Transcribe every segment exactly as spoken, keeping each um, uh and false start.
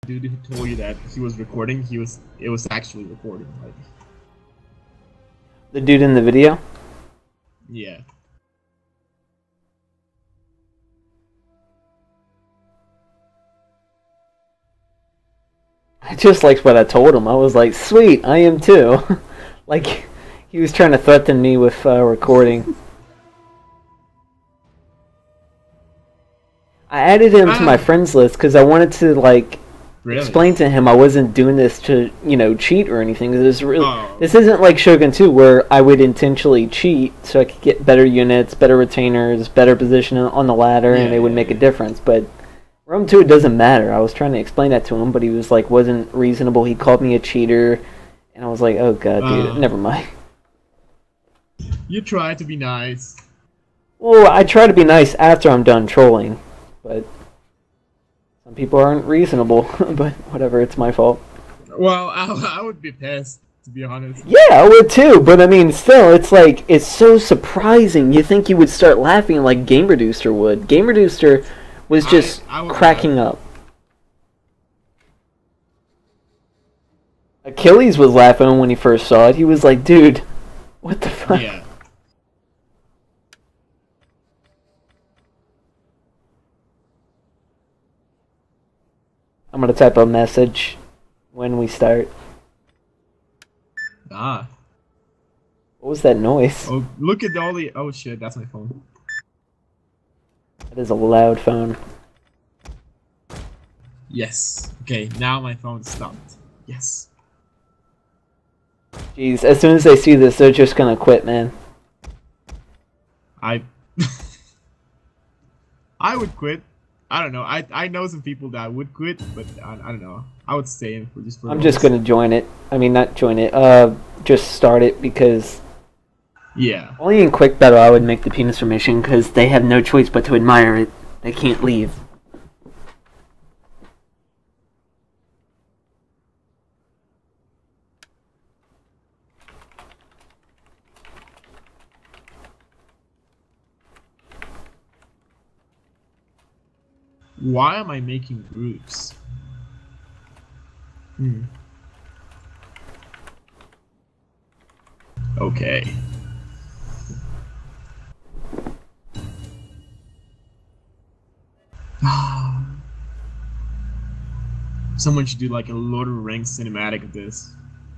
dude who told you that he was recording, he was it was actually recording. Like, the dude in the video? yeah. I just liked what I told him. I was like, sweet, I am too. Like, he was trying to threaten me with uh, recording. I added him to my friends list because I wanted to, like, really? explain to him I wasn't doing this to, you know, cheat or anything. This, really, oh. this isn't like Shogun two where I would intentionally cheat so I could get better units, better retainers, better position on the ladder, yeah, and they would make a difference. But Rome two, it doesn't matter. I was trying to explain that to him, but he was like, wasn't reasonable. He called me a cheater, and I was like, oh god, dude, uh, never mind. You try to be nice. Well, I try to be nice after I'm done trolling, but some people aren't reasonable. But whatever, it's my fault. Well, I, I would be pissed, to be honest. Yeah, I would too, but I mean, still, it's like, it's so surprising. You think you would start laughing like Game Reducer would. Game Reducer was just I, I cracking laugh. up. Achilles was laughing when he first saw it. He was like, dude, what the fuck? Yeah. I'm gonna type a message when we start. Ah. What was that noise? Oh, look at all the... Oh shit, that's my phone. That is a loud phone. Yes. Okay, now my phone stopped. Yes. Jeez, as soon as they see this, they're just gonna quit, man. I... I would quit. I don't know. I I know some people that would quit, but I, I don't know. I would stay in for just for. I'm just gonna join it. I mean, not join it. Uh, just start it because. Yeah. Only in Quick Battle I would make the penis formation because they have no choice but to admire it. They can't leave. Why am I making groups? Hmm. Okay. Someone should do like a Lord of the Rings cinematic of this.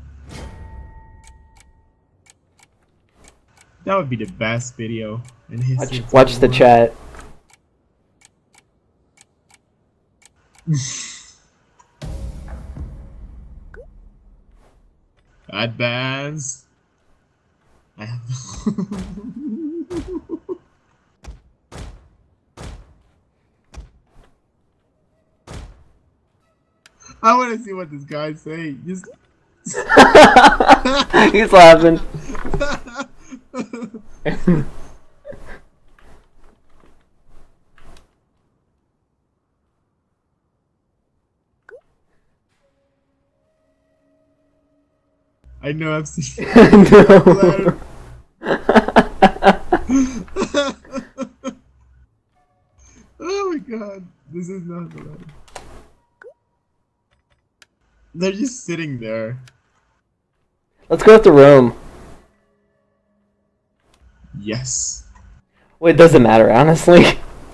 That would be the best video in history. Watch, watch the chat. Advance. I have I want to see what this guy's saying. Just he's laughing. I know I've seen. No. Oh my god, this is not the ladder. They're just sitting there. Let's go with the room. Yes. Well, it doesn't matter, honestly.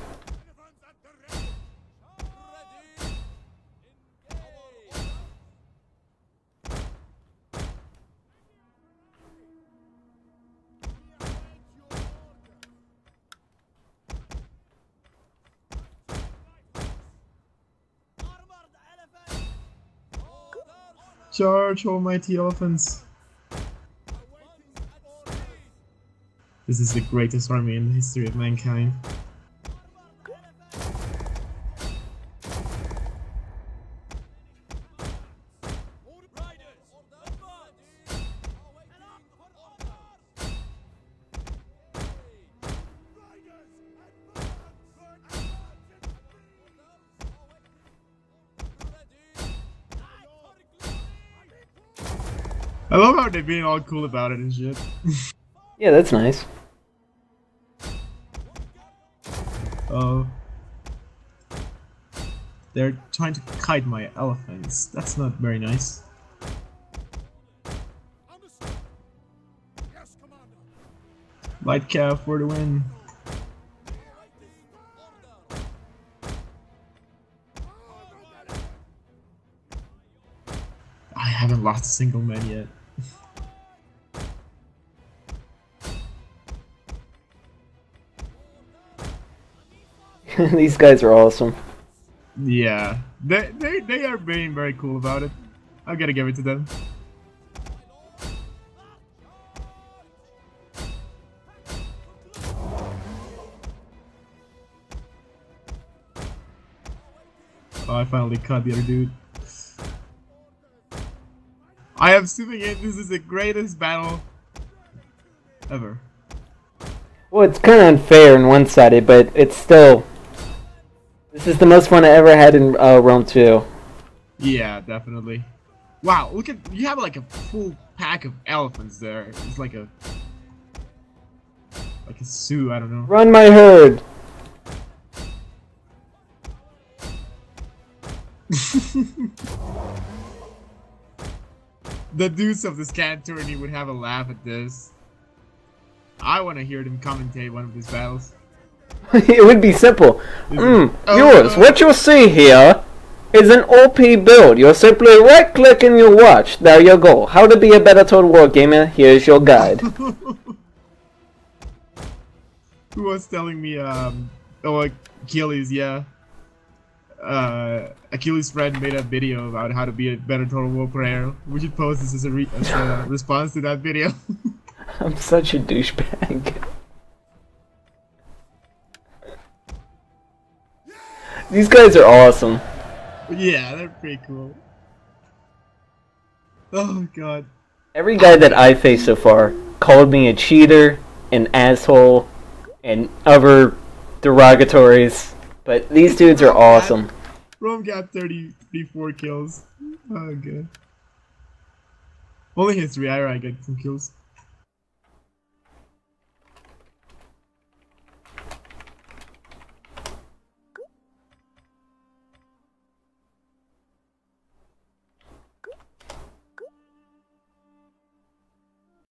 Charge, almighty elephants. This is the greatest army in the history of mankind. I love how they're being all cool about it and shit. Yeah, that's nice. Oh. They're trying to kite my elephants. That's not very nice. Light Cav for the win. I haven't lost a single man yet. These guys are awesome. Yeah, they, they, they are being very cool about it. I'm gonna give it to them. Oh, I finally caught the other dude. I am zooming in. This is the greatest battle ever. Well, it's kind of unfair and one-sided, but it's still... This is the most fun I ever had in uh, Rome two. Yeah, definitely. Wow, look at... You have like a full pack of elephants there. It's like a... Like a zoo, I don't know. Run my herd! The dudes of the scan tourney would have a laugh at this. I want to hear them commentate one of these battles. It would be simple. Mm, oh, viewers, uh, what you see here is an O P build. You'll simply right click and you watch. There you go. How to be a better Total War gamer. Here's your guide. Who was telling me, um, oh, Achilles, yeah. Uh, Achilles' friend made a video about how to be a better Total War player. We should post this as a, re as a response to that video. I'm such a douchebag. These guys are awesome. Yeah, they're pretty cool. Oh god. Every guy that I faced so far called me a cheater, an asshole, and other derogatories. But these dudes are awesome. Rome got thirty, thirty-four kills. Oh god. Only history, I got some kills.